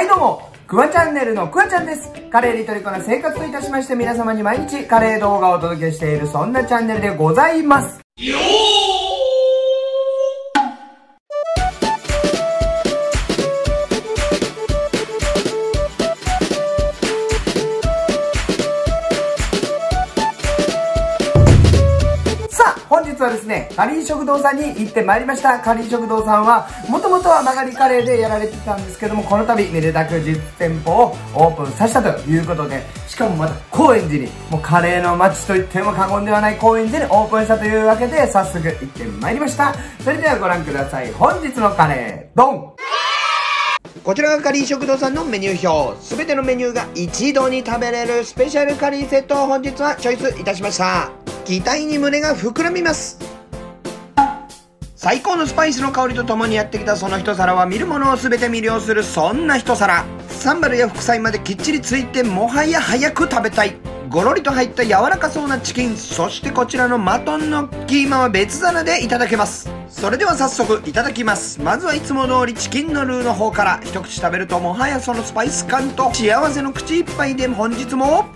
はいどうも、くわチャンネルのくわちゃんです。カレーに虜な生活といたしまして皆様に毎日カレー動画をお届けしているそんなチャンネルでございます。本日はですね、カリー食堂さんに行ってまいりました。カリー食堂さんは、もともとは曲がりカレーでやられてたんですけども、この度、めでたく実店舗をオープンさせたということで、しかもまた高円寺に、もうカレーの街と言っても過言ではない高円寺にオープンしたというわけで、早速行ってまいりました。それではご覧ください。本日のカレー、ドン！こちらがカリー食堂さんのメニュー表。すべてのメニューが一度に食べれるスペシャルカリーセットを本日はチョイスいたしました。期待に胸が膨らみます。最高のスパイスの香りとともにやってきたその一皿は見る者を全て魅了するそんな一皿。サンバルや副菜まできっちりついてもはや早く食べたい。ゴロリと入った柔らかそうなチキン、そしてこちらのマトンのキーマは別皿でいただけます。それでは早速いただきます。まずはいつも通りチキンのルーの方から。一口食べるともはやそのスパイス感と幸せの口いっぱいで本日も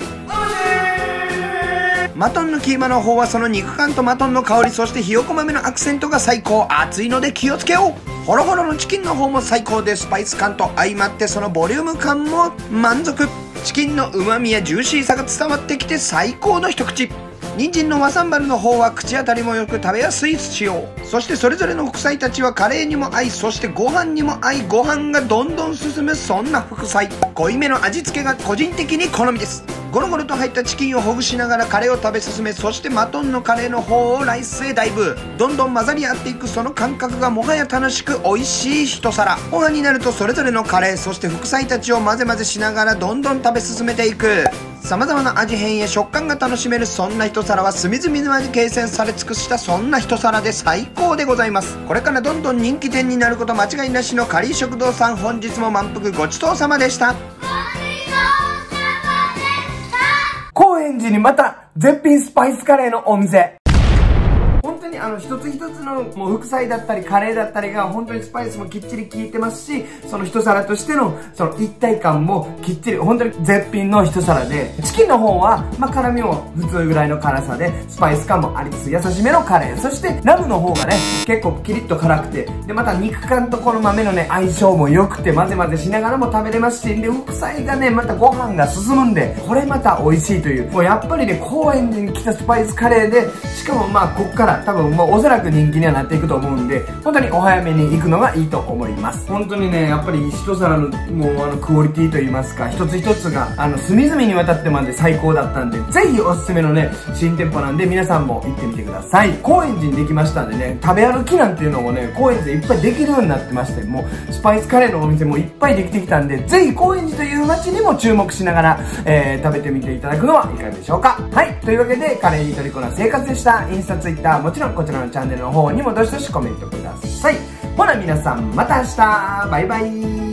マトンのキーマの方はその肉感とマトンの香り、そしてひよこ豆のアクセントが最高。熱いので気をつけよう。ホロホロのチキンの方も最高で、スパイス感と相まってそのボリューム感も満足。チキンの旨味やジューシーさが伝わってきて最高の一口。人参の和サンバルの方は口当たりもよく食べやすい仕様。そしてそれぞれの副菜たちはカレーにも合い、そしてご飯にも合い、ご飯がどんどん進むそんな副菜。濃いめの味付けが個人的に好みです。ゴロゴロと入ったチキンをほぐしながらカレーを食べ進め、そしてマトンのカレーの方をライスへダイブ。どんどん混ざり合っていくその感覚がもはや楽しく美味しい一皿。ご飯になるとそれぞれのカレー、そして副菜たちを混ぜ混ぜしながらどんどん食べ進めていく。様々な味変や食感が楽しめるそんな一皿は隅々まで計算され尽くしたそんな一皿で最高でございます。これからどんどん人気店になること間違いなしのカリー食堂さん、本日も満腹ごちそうさまでした。高円寺にまた絶品スパイスカレーのお店。本当に一つ一つのもう副菜だったりカレーだったりが本当にスパイスもきっちり効いてますし、その一皿としてのその一体感もきっちり本当に絶品の一皿で、チキンの方は辛みも普通ぐらいの辛さでスパイス感もありつつ優しめのカレー。そしてラムの方がね結構キリッと辛くて、でまた肉感とこの豆のね相性も良くて混ぜ混ぜしながらも食べれますし、で副菜がねまたご飯が進むんでこれまた美味しいという、もうやっぱりね高円寺に来たスパイスカレーで、しかもこっから多分もうおそらく人気にはなっていくと思うんで、本当にお早めに行くのがいいと思います。本当にねやっぱり一皿のもうクオリティといいますか、一つ一つが隅々にわたってまで最高だったんで、ぜひおすすめのね新店舗なんで皆さんも行ってみてください。高円寺にできましたんでね、食べ歩きなんていうのもね高円寺でいっぱいできるようになってまして、もうスパイスカレーのお店もいっぱいできてきたんで、ぜひ高円寺という街にも注目しながら、食べてみていただくのはいかがでしょうか。はい、というわけでカレーに虜な生活でした。インスタ、ツイッター、もちろんこちらのチャンネルの方にもどしどしコメントください。ほな皆さんまた明日、バイバイ。